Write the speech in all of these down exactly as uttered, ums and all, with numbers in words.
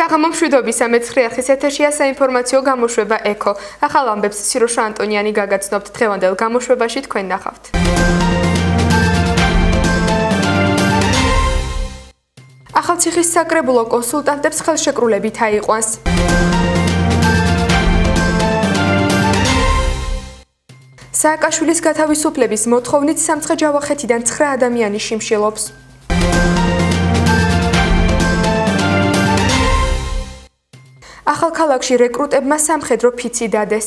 საღამომშვიდობისა მეცხრე არხის ეთერშია საინფორმაციო გამოშვება ეკო. ახალ ამბებს სიროშა ანტონიანი გაგაცნობთ. დღევანდელ გამოშვებაში თქვენ ნახავთ. ახალციხის საკრებულო კონსულტანტებს ხელშეკრულებით აიყვანს. სააკაშვილის გათავისუფლების მოთხოვნით სამცხე-ჯავახეთიდან ცხრა ადამიანი შიმშილობს. ახალქალაქში რეკრუტებმა სამხედრო ფიცი დადეს.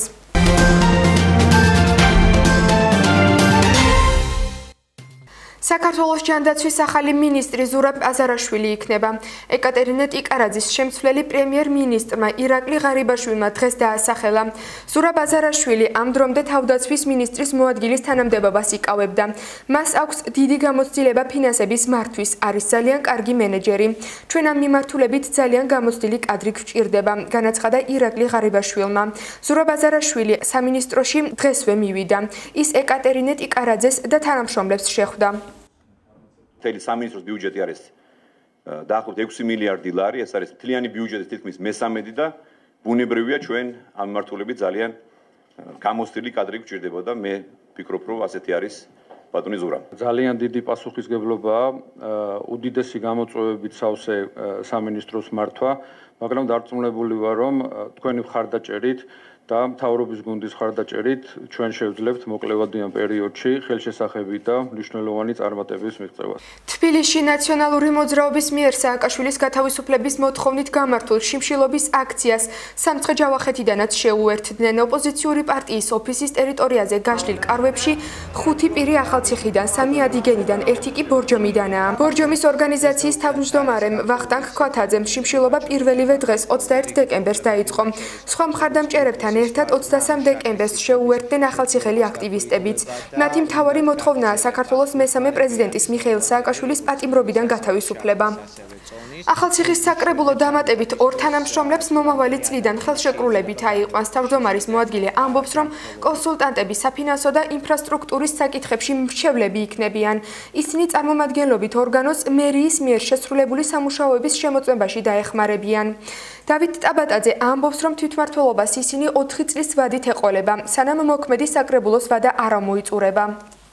საქართველოს ჯანდაცვის ახალი მინისტრი ზურაბ აზარაშვილი იქნება. ეკატერინე ტიკარაძის შემცვლელი პრემიერ-მინისტრმა ირაკლი ღარიბაშვილმა დღეს დაასახელა. ზურაბ აზარაშვილი ამ დრომდე თავდაცვის მინისტრის მოადგილის თანამდებობას იკავებდა. მას აქვს დიდი გამოცდილება ფინანსების მართვის, არის ძალიან კარგი მენეჯერი. ჩვენ ამ მიმართულებით ძალიან გამოცდილი კადრი გვჭირდება, განაცხადა ირაკლი ღარიბაშვილმა. ზურაბ აზარაშვილი სამინისტროში დღესვე მივიდა. ის ეკატერინე ტიკარაძეს და თანამშრომლებს შეხვდა. მთელი სამინისტროს ბიუჯეტი არის დაახლოებით ექვსი მილიარდი ლარი, ეს არის მთლიანი ბიუჯეტის თითქმის მესამედი და ბუნებრივია ჩვენ ამ მიმართულებით ძალიან გამოცდილი კადრი გვჭირდება და მე ვფიქრობ, რომ ასეთი არის ბატონი ზურაბ. ძალიან დიდი პასუხისგებლობაა უდიდესი გამოწვევებით სავსე სამინისტროს მართვა, მაგრამ დარწმუნებული ვარ, რომ თქვენი მხარდაჭერით და მთავრობის გუნდის მხარდაჭერით ჩვენ შევძლებთ მოკლევადიან პერიოდში ხელშესახები და მნიშვნელოვანი წარმატების მიღწევას. თბილისში ნაციონალური მოძრაობის მიერ სააკაშვილის გათავისუფლების მოთხოვნით გამართულ შიმშილობის აქციას სამცხე-ჯავახეთიდანაც შეუერთდნენ. ოპოზიციური პარტიის ოფისის ტერიტორიაზე გაშლილ კარვებში ხუთი პირი ახალციხიდან, სამი ადიგენიდან, ერთი კი ბორჯომიდანაა. ბორჯომის ორგანიზაციის თავმჯდომარემ ვახტანგ ქვათაძემ შიმშილობა პირველივე დღეს ოცდაერთ დეკემბერს დაიწყო. სხვა მხარდამჭერებთან ერთად ოცდასამ დეკემბერს შეუერთდნენ ახალციხელი აქტივისტებიც. მათი მთავარი მოთხოვნაა საქართველოს მესამე პრეზიდენტის მიხეილ სააკაშვილის პატიმრობიდან გათავისუფლება. ახალციხის საკრებულო დამატებით ორ თანამშრომლებს მომავალი წლიდან ხელშეკრულებით აიყვანს. თავმჯდომარის მოადგილე ამბობს, რომ კონსულტანტები საფინანსო და ინფრასტრუქტურის საკითხებში მრჩევლები იქნებიან. ისინი წარმომადგენლობით ორგანოს მერიის მიერ შესრულებული სამუშაოების შემოწმებაში დაეხმარებიან. დავით ტაბატაძე ამბობს, რომ თვითმმართველობას ისინი ოთხი წლის ვადით ეყოლება, სანამ მოქმედი საკრებულოს ვადა არ მოიწურება.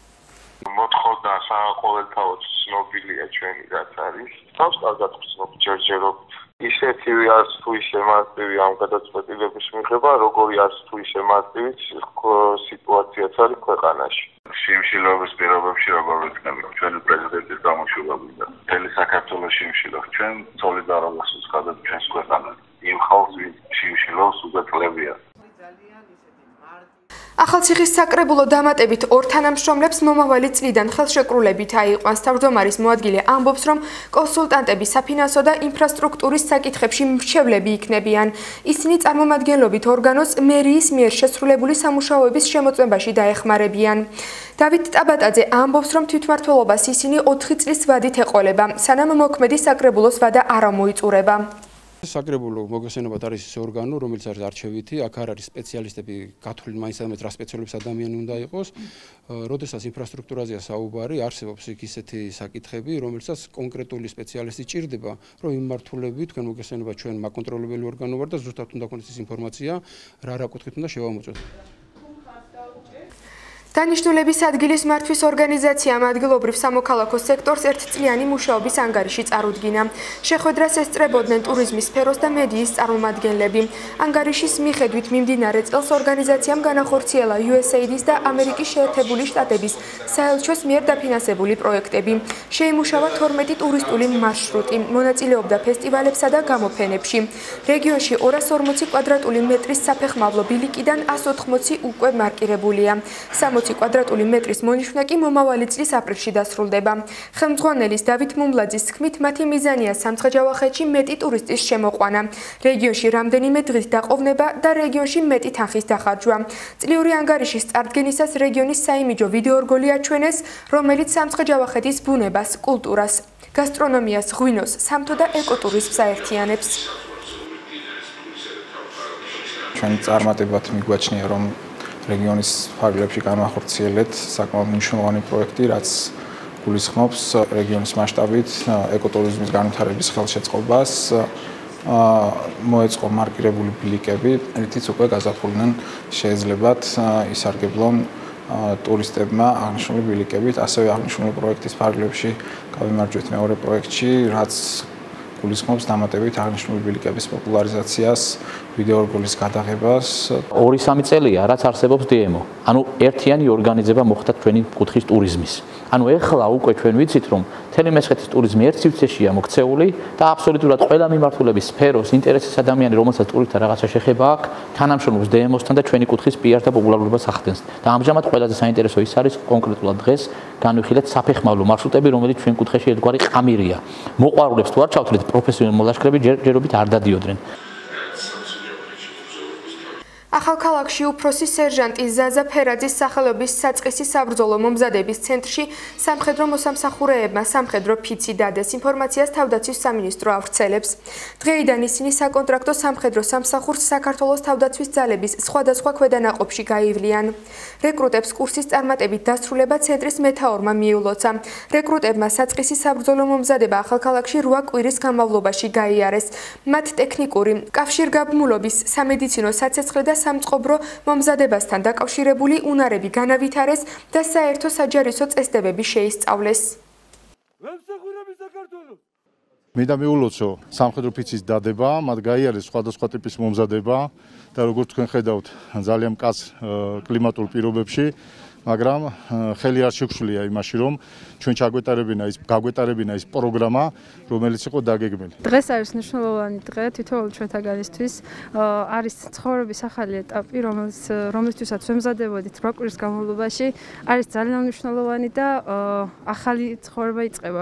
მოთხოვნა საყოველთაოდ ცნობილია ჩვენი რაც არის. თავს კარგად ვცნობ ჯერჯერობით. ისეთივე არც თუ ისე მარტივი ამ გადაწყვეტილების მიღება, როგორი არც თუ ისე მარტივი სიტუაციაც არის ქვეყანაში. შიმშილობის პირობებში როგორ ვიქნები ჩვენი პრეზიდენტის გამოშვებები და მთელი საქართველოს შიმშილობს. ჩვენ სოლიდარობას უცხადებ ჩვენს ქვეყანას. იმ ხალხს ვინც შიმშილობს უგეთლებია. ახალციხის საკრებულო დამატებით ორ თანამშრომლებს მომავალი წლიდან ხელშეკრულებით აიყვანს. თავმჯდომარის მოადგილე ამბობს, რომ კონსულტანტები საფინანსო და ინფრასტრუქტურის საკითხებში მრჩევლები იქნებიან. ისინი წარმომადგენლობით ორგანოს მერიის მიერ შესრულებული სამუშაოების შემოწმებაში დაეხმარებიან. დავით ტაბატაძე ამბობს, რომ თვითმმართველობას ისინი ოთხი წლის ვადით ეყოლება, სანამ მოქმედი საკრებულოს ვადა არ მოიწურება. საკრებულო მოგესალმებით არის ის ორგანო, რომელიც არის არჩევითი, აქ არ არის სპეციალისტები გათვლილი მაინც ამეთ რა სპეციალობის ადამიანი უნდა იყოს. როდესაც ინფრასტრუქტურაზეა საუბარი, არსებობს იქ ისეთი საკითხები, რომელსაც კონკრეტული სპეციალისტი ჭირდება, რომ იმ მართულები თქვენ მოგესალმებით ჩვენ მაკონტროლებელი ორგანო ვარ და ზუსტად უნდა გქონდეს ის ინფორმაცია, რა რა კუთხით უნდა შევამოწმოთ. დანიშნულების ადგილის მართვის ორგანიზაციამ ადგილობრივ სამოქალაქო სექტორს ერთწლიანი მუშაობის ანგარიში წარუდგინა. შეხვედრას ესწრებოდნენ ტურიზმის სფეროს და მედიის წარმომადგენლები. ანგარიშის მიხედვით მიმდინარე წელს ორგანიზაციამ განახორციელა იუ ეს ეი დის და ამერიკის შეერთებული შტატების საელჩოს მიერ დაფინანსებული პროექტები. შეიმუშავა თორმეტი ტურისტული მარშრუტი, მონაწილეობდა ფესტივალებსა და გამოფენებში. რეგიონში ორას ორმოცი კვადრატული მეტრის საფეხმავლო ბილიკიდან ასს ოთხმოცი უკვე მარკირებულია. სამოცი კვადრატული მეტრის მონიშნა კი მომავალი წლის აპრილში დასრულდება. ხელმძღვანელის დავით მუმლაძის თქმით, მათი მიზანია სამცხე-ჯავახეთში მეტი ტურისტის შემოყვანა, რეგიონში რამდენიმე დღის დაყოვნება და რეგიონში მეტი თანხის დახარჯვა. წლიური ანგარიშის წარდგენისას რეგიონის საიმიჯო ვიდეორგოლი აჩვენეს, რომელიც სამცხე-ჯავახეთის ბუნებას, კულტურას, გასტრონომიას, ღვინოს, სამთო და ეკოტურიზმს აერთიანებს. ჩვენი წარმატებად მიგვაჩნია, რომ რეგიონის ფარგლებში განვახორციელეთ საკმაოდ მნიშვნელოვანი პროექტი, რაც გულისხმობს რეგიონის მასშტაბით ეკოტურიზმის განვითარების ხელშეწყობას, მოეწყო მარკირებული ბილიკები, რითიც უკვე გაზაფხულიდან შეეძლებათ ისარგებლონ ტურისტებმა აღნიშნული ბილიკებით, ასევე აღნიშნული პროექტის ფარგლებში გავიმარჯვეთ მეორე პროექტში, რაც გულისხმობს დამატებით აღნიშნული ბილიკების პოპულარიზაციას, ვიდეორგოლის გადაღებას. ორი სამი წელია, რაც არსებობს დი ემ ო. ანუ ერთიანი ორგანიზება მოხდა ჩვენი კუთხის ტურიზმის. ანუ ეხლა უკვე ჩვენ ვიცით, რომ მთელი მესხეთის ტურიზმი ერთ სივრცეშია მოქცეული და აბსოლუტურად ყველა მიმართულების სფეროს, ინტერესის ადამიანი, რომელსაც ტურისტთან რაღაცა შეხება აქვს, თანამშრომლობს დი ემ ო-სთან და ჩვენი კუთხის პი არ და პოპულარობას ახდენს. და ამჟამად ყველაზე საინტერესო ის არის კონკრეტულად დღეს განვიხილეთ საფეხმავლო მარშრუტები, რომელიც ჩვენ კუთხეში ერთგვარი ყამირია. მოყვარულებს თუ არ ჩავთვლით, პროფესიონალ მოლაშქრები ჯერჯერობით არ დადიოდნენ. ახალქალაქში უფროსი სერჟანტი ზაზა ფერაძის სახელობის საწყისის საბრძოლო მომზადების ცენტრში სამხედრო მოსამსახურეებმა სამხედრო ფიცი დადეს ინფორმაციას თავდაცვის სამინისტრო ავრცელებს. დღეიდან ისინი საკონტრაქტო სამხედრო სამსახურს საქართველოს თავდაცვის ძალების სხვადასხვა ქვედანაყოფში გაივლიან. რეკრუტებს კურსის წარმატებით დასრულება ცენტრის მეთაურმა მიულოცა. რეკრუტებმა საწყისის საბრძოლო მომზადება ახალქალაქში რვა კვირის განმავლობაში გაიარეს. მათ ტექნიკური, კავშირგაბმულობის, სამედიცინო საცეცხლე და სამწყობრო მომზადებასთან დაკავშირებული უნარები განავითარეს და საერთო საჯარისო წესდებები შეისწავლეს. მე და მიულოცო სამხედრო ფიცის დადება, მათ გაიარეს სხვადასხვა ტიპის მომზადება და როგორც თქვენ ხედავთ, ძალიან მკაცრ კლიმატურ პირობებში, მაგრამ ხელი არ შეგვშლია იმაში, რომ ჩვენ ჩაგვეტარებინა ის გაგვეტარებინა ის პროგრამა, რომელიც იყო დაგეგმილი. დღეს არის მნიშვნელოვანი დღე თითოეულ ჩვენთაგანისთვის. არის ცხოვრების ახალი ეტაპი, რომელიც რომლისთვისაც ვემზადებოდით რვა კვირის განმავლობაში, არის ძალიან მნიშვნელოვანი და ახალი ცხოვრება იწყება.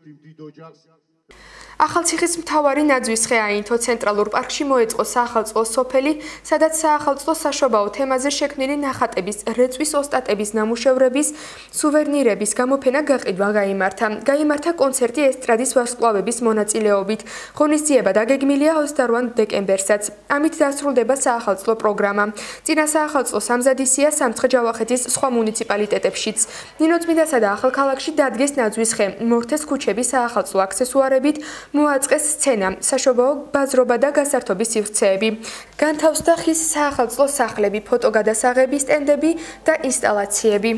ახალციხის მთავარი ნაძვისხე აინთო ცენტრალურ პარკში მოეწყო საახალწლო სოფელი, სადაც საახალწლო საშობაო თემაზე შექმნილი ნახატების, რეწვის ოსტატების ნამუშევრების, სუვერნირების გამოფენა გაყიდვა გაიმართა. გაიმართა კონცერტი ესტრადის ვარსკვლავების მონაწილეობით. ღონისძიება დაგეგმილია ოცდაორი დეკემბერსაც. ამით დასრულდება საახალწლო პროგრამა. წინა საახალწლო სამზადისია სამცხე-ჯავახეთის სხვა მუნიციპალიტეტებშიც. ნინოწმინდასა და ახალქალაქში დადგეს ნაძვისხე, მორთეს ქუჩების საახალწლო აქსესუარებით, მოაწყეს სცენა, საშობაო ბაზრობა და გასართობი სივრცეები. განთავსდა ხის საახალწლო სახლები, ფოტოგადასაღები, სტენდები და ინსტალაციები.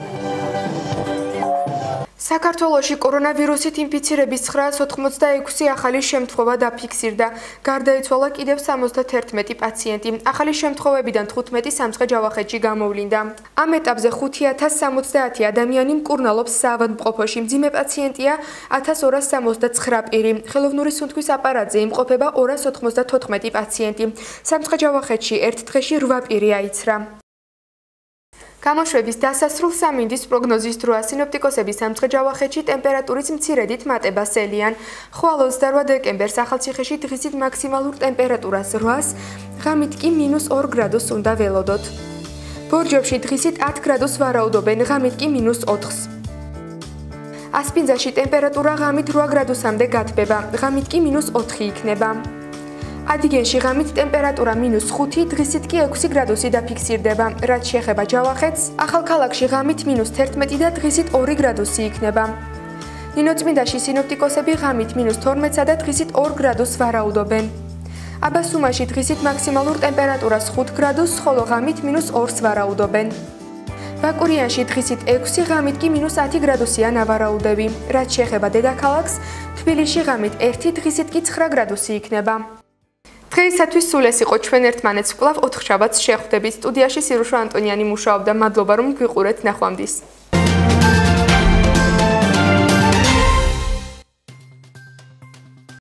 საქართველოში კორონავირუსით ინფიცირების ცხრაას ოთხმოცდაექვსი ახალი შემთხვევა დაფიქსირდა. გარდაიცვალა კიდევ სამოცდათერთმეტი პაციენტი. ახალი შემთხვევებიდან თხუთმეტი სამცხე-ჯავახეთში გამოვლინდა. ამ ეტაპზე ხუთი ათას სამოცდაათი ადამიანი მკურნალობს საავადმყოფოში. მძიმე პაციენტია ათას ორას სამოცდაცხრა პირი. ხელოვნური სუნთქვის აპარატზე იმყოფება ორას ოთხმოცდათოთხმეტი პაციენტი. სამცხე-ჯავახეთში ერთ დღეში რვა პირი აიცრა. გამოშვების დასასრულ სამინდის პროგნოზის დროა სინოპტიკოსები სამცხე-ჯავახეთში ტემპერატურის მცირედით მატებას ელიან. ხვალ ოცდარვა დეკემბერს ახალციხეში დღისით მაქსიმალურ ტემპერატურას რვას, ღამით კი მინუს ორ გრადუსს უნდა ველოდოთ. ბორჯომში დღისით ათ გრადუსს ვარაუდობენ, ღამით კი მინუს ოთხს. ასპინძაში ტემპერატურა ღამით რვა გრადუსამდე გათბება, ღამით კი მინუს ოთხი იქნება. ადიგენში ღამით ტემპერატურა მინუს ხუთი, დღისით კი ექვსი გრადუსი დაფიქსირდება. რაც შეეხება ჯავახეთს, ახალქალაქში ღამით მინუს თერთმეტი და დღისით ორი გრადუსი იქნება. ნინოწმინდაში სინოპტიკოსები ღამით მინუს თორმეტსა და დღისით ორ გრადუსს ვარაუდობენ. აბასუმაში დღისით მაქსიმალურ ტემპერატურას ხუთ გრადუსს, ხოლო ღამით მინუს ორს ვარაუდობენ. ბაკურიანში დღისით ექვსი, ღამით კი მინუს ათი გრადუსია ნავარაუდები. რაც შეეხება დედაქალაქს, თბილისში ღამით ერთი, დღისით კი ცხრა გრადუსი იქნება. დღეისათვის სულ ეს იყო ჩვენ ერთმანეთს ვკლავ ოთხშაბათს შეხვდებით. სტუდიაში სირუშო ანტონიანი მუშაობდა. მადლობა რომ გვიყურეთ, ნახვამდის.